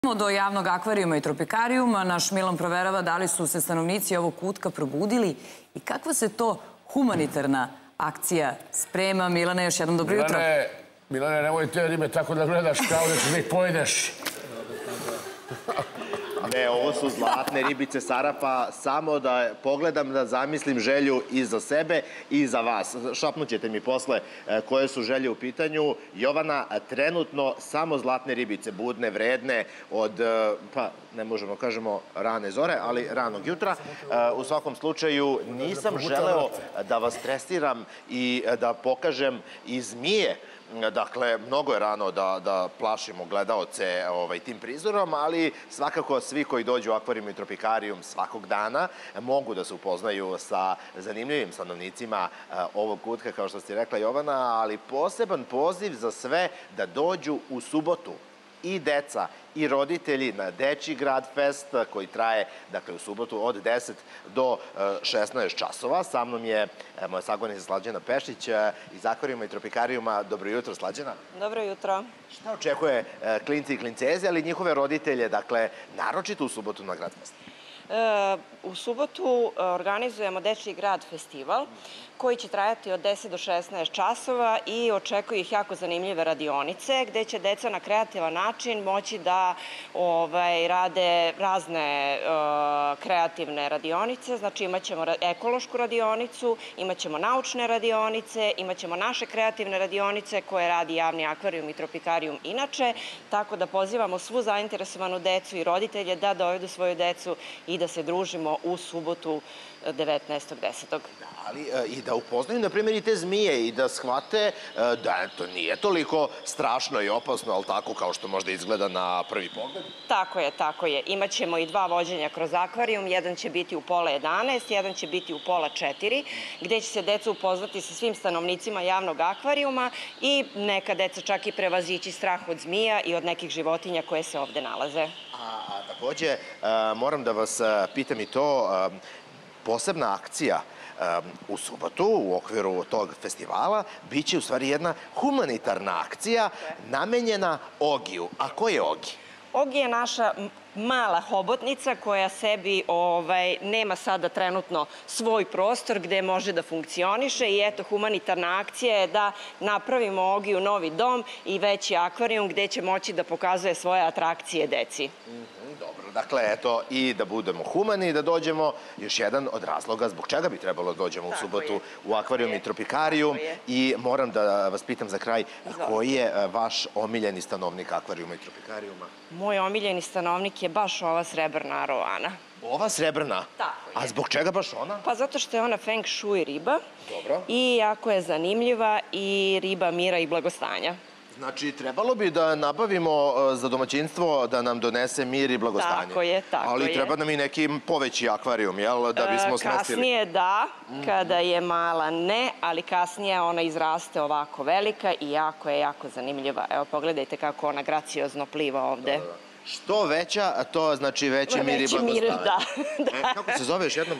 Do javnog akvarijuma i tropikarijuma. Naš Milan proverava da li su se stanovnici ovog kutka probudili i kakva se to humanitarna akcija sprema. Milane, još jednom dobro jutro. Milane, nemoj te ribe tako da gledaš kao da ćeš da ih pojedeš. Ne, ovo su zlatne ribice Sarapa, samo da pogledam, da zamislim želju i za sebe i za vas. Šapnućete mi posle koje su želje u pitanju. Jovana, trenutno samo zlatne ribice, budne, vredne, od, pa ne možemo kažemo rane zore, ali ranog jutra. U svakom slučaju nisam želeo da vas stresiram i da pokažem i zmije. Dakle, mnogo je rano da plašimo gledaoce tim prizorom, ali svakako svi koji dođu u akvarijum i tropikarijum svakog dana mogu da se upoznaju sa zanimljivim stanovnicima ovog kutka, kao što ste rekla Jovana, ali poseban poziv za sve da dođu u subotu. I deca i roditelji na Dečiji grad fest koji traje, dakle, u subotu od 10 do 16 časova. Sa mnom je moja sagovornica Slađana Pešić iz akvarijuma i tropikarijuma. Dobro jutro, Slađana. Dobro jutro. Šta očekuje klinci i klinceze, ali njihove roditelje, dakle, naročito u subotu na grad fest? U subotu organizujemo Dečiji grad festival koji će trajati od 10 do 16 časova i očekuju ih jako zanimljive radionice gde će deca na kreativan način moći da rade razne kreativne radionice. Znači imaćemo ekološku radionicu, imaćemo naučne radionice, imaćemo naše kreativne radionice koje radi javni akvarijum i tropikarijum inače, tako da pozivamo svu zainteresovanu decu i roditelje da dovedu svoju decu i da se družimo u subotu 19.10. Ali i da upoznaju, na primjer, i te zmije i da shvate da to nije toliko strašno i opasno, ali tako kao što možda izgleda na prvi pogled. Tako je, tako je. Imaćemo i 2 vođenja kroz akvarijum. Jedan će biti u pola 11, jedan će biti u pola 4, gde će se deca upoznati sa svim stanovnicima javnog akvarijuma i neka deca čak i prevazići strah od zmija i od nekih životinja koje se ovde nalaze. A takođe, moram da vas pitam i to, posebna akcija u subotu u okviru tog festivala biće u stvari jedna humanitarna akcija namenjena Ogiju. A ko je Ogi? Ogi je naša mala hobotnica koja sebi nema sada trenutno svoj prostor gde može da funkcioniše i eto, humanitarna akcija je da napravimo Ogiju novi dom i veći akvarijum gde će moći da pokazuje svoje atrakcije deci. Dobro, dakle, eto, i da budemo humani i da dođemo, još jedan od razloga zbog čega bi trebalo da dođemo u subotu u akvarijum i tropikarijum. I moram da vas pitam za kraj, koji je vaš omiljeni stanovnik akvarijuma i tropikarijuma? Moj omiljeni stanovnik je baš ova srebrna arowana. Ova srebrna? Tako je. A zbog čega baš ona? Pa zato što je ona feng shui riba. Dobro. I jako je zanimljiva i riba mira i blagostanja. Znači, trebalo bi da nabavimo za domaćinstvo da nam donese mir i blagostanje. Tako je, tako je. Ali treba nam i neki poveći akvarijum, jel? Da bismo smestili. Kasnije da, kada je mala ne, ali kasnije ona izraste ovako velika i jako je jako zanimljiva. Evo, pogledajte kako ona graciozno pliva ovde. Što veća, to znači veći mir i blagostanje. Veći mir, da. Kako se zove još jednom?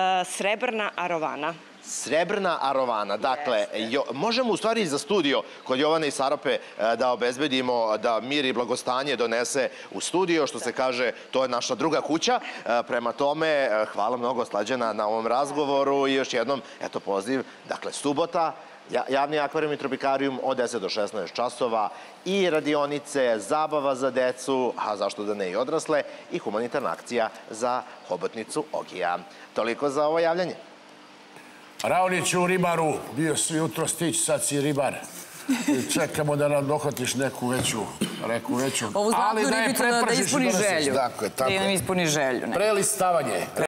Srebrna arowana. Srebrna arowana. Dakle, možemo u stvari za studio kod Jovane i Sarape da obezbedimo da mir i blagostanje donese u studio, što se kaže, to je naša druga kuća. Prema tome, hvala mnogo, Slađana, na ovom razgovoru i još jednom, eto, poziv, dakle, subota, javni akvarijum i tropikarijum od 10 do 16 časova i radionice, zabava za decu, a zašto da ne i odrasle, i humanitarna akcija za hobotnicu Ogija. Toliko za ovo javljanje. Raonić u ribaru, bio si jutro stić, sad si ribar. Čekamo da nam dohvatiš neku veću. Ovu zlatnu ribicu da ispuni želju. Da nam ispuni želju. Prelistavanje.